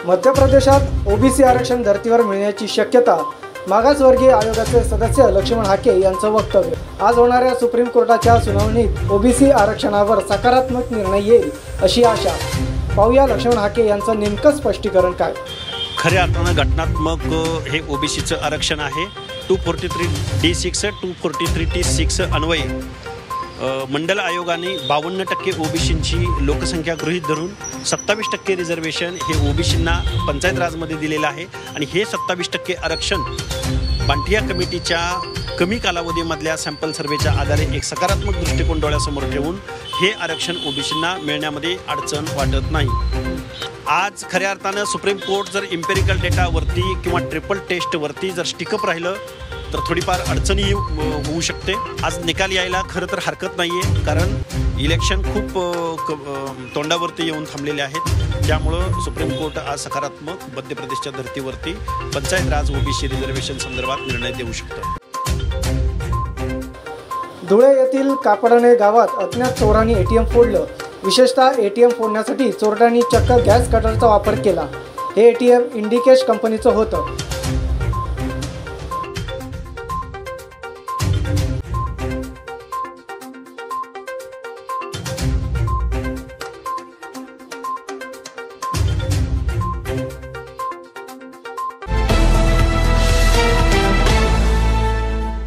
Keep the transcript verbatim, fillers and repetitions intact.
मध्य प्रदेशात ओबीसी आरक्षण धर्तीवर मिळण्याची शक्यता मागासवर्गीय आयोगाचे सदस्य लक्ष्मण हाके यांचं वक्तव्य। आज होणाऱ्या सुप्रीम कोर्टाच्या सुनावणीत ओबीसी आरक्षणावर सकारात्मक निर्णय येईल अशी आशा। पाहूया लक्ष्मण हाके यांचं नेमकं स्पष्टीकरण काय। खऱ्या अर्थानं घटनात्मक हे ओबीसीचं आरक्षण आहे। Two forty three D six two forty three T six अन्वये मंडल आयोगाने बावन्न टक्के ओबीसींची लोकसंख्या गृहीत धरून सत्तावीस टक्के रिझर्वेशन हे ओबीसींना पंचायत राजमध्ये दिलेलं आहे आणि हे सत्तावीस टक्के आरक्षण बांटिया कमिटीच्या कमी कालावधीमधल्या सॅम्पल सर्वेच्या आधारे एक सकारात्मक दृष्टिकोन डोळ्यासमोर ठेवून हे आरक्षण ओबीसींना मिळण्यामध्ये अडचण वाटत नाही। आज खऱ्या अर्थानं सुप्रीम कोर्ट जर इम्पेरिकल डेटावरती किंवा ट्रिपल टेस्टवरती जर स्टिकअप राहिलं तर थोडीफार अडचणी होऊ शकते। आज निकाल यायला खरं तर हरकत नाही आहे, कारण इलेक्शन खूप तोंडावरती येऊन थांबलेले आहेत। त्यामुळं सुप्रीम कोर्ट आज सकारात्मक मध्य प्रदेशच्या धर्तीवरती पंचायत राज ओबीसी रिझर्वेशन संदर्भात निर्णय देऊ शकतो। धुळे येथील कापडाणे गावात अज्ञात चोरांनी एटीएम फोडलं। विशेषतः एटीएम फोडण्यासाठी चोरट्यांनी चक्क गॅस कटरचा वापर केला। हे एटीएम इंडिकेश कंपनीचं होतं।